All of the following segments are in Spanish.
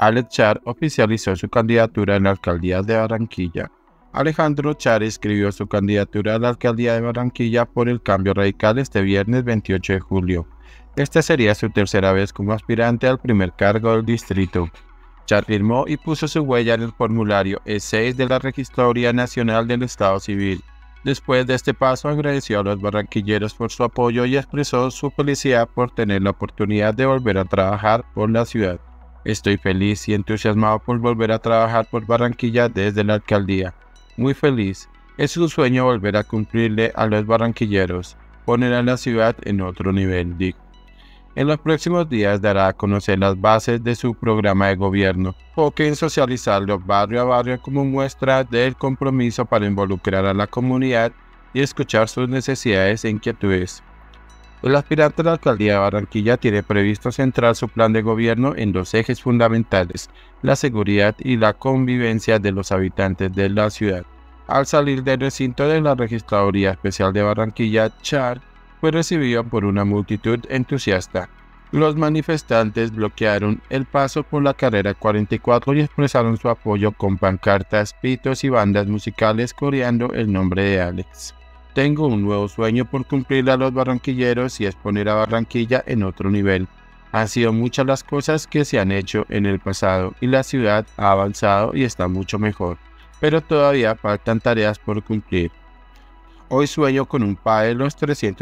Alex Char oficializó su candidatura en la alcaldía de Barranquilla. Alejandro Char inscribió su candidatura a la alcaldía de Barranquilla por el Cambio Radical este viernes 28 de julio. Esta sería su tercera vez como aspirante al primer cargo del distrito. Char firmó y puso su huella en el formulario E6 de la Registraduría Nacional del Estado Civil. Después de este paso, agradeció a los barranquilleros por su apoyo y expresó su felicidad por tener la oportunidad de volver a trabajar por la ciudad. Estoy feliz y entusiasmado por volver a trabajar por Barranquilla desde la alcaldía. Muy feliz. Es un sueño volver a cumplirle a los barranquilleros, poner a la ciudad en otro nivel, dijo. En los próximos días dará a conocer las bases de su programa de gobierno, enfoque en socializarlo barrio a barrio como muestra del compromiso para involucrar a la comunidad y escuchar sus necesidades e inquietudes. El aspirante a la alcaldía de Barranquilla tiene previsto centrar su plan de gobierno en dos ejes fundamentales: la seguridad y la convivencia de los habitantes de la ciudad. Al salir del recinto de la Registraduría Especial de Barranquilla, Char fue recibido por una multitud entusiasta. Los manifestantes bloquearon el paso por la carrera 44 y expresaron su apoyo con pancartas, pitos y bandas musicales coreando el nombre de Alex. Tengo un nuevo sueño por cumplirle a los barranquilleros y es poner a Barranquilla en otro nivel. Han sido muchas las cosas que se han hecho en el pasado y la ciudad ha avanzado y está mucho mejor, pero todavía faltan tareas por cumplir. Hoy sueño con un PAE los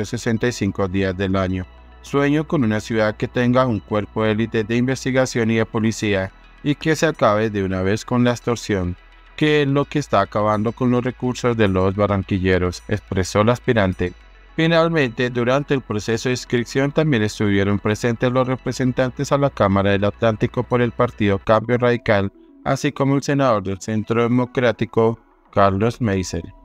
365 días del año. Sueño con una ciudad que tenga un cuerpo de élite de investigación y de policía y que se acabe de una vez con la extorsión, que es lo que está acabando con los recursos de los barranquilleros, expresó el aspirante. Finalmente, durante el proceso de inscripción también estuvieron presentes los representantes a la Cámara del Atlántico por el partido Cambio Radical, así como el senador del Centro Democrático, Carlos Meiser.